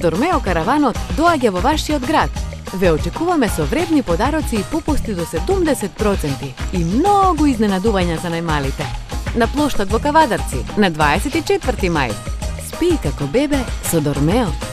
Dormeo караванот доаѓа во вашиот град. Ве очекуваме со вредни подароци и попусти до 70% и многу изненадувања за најмалите. На плоштад во Кавадарци на 24 мај. Спи како бебе со Dormeo.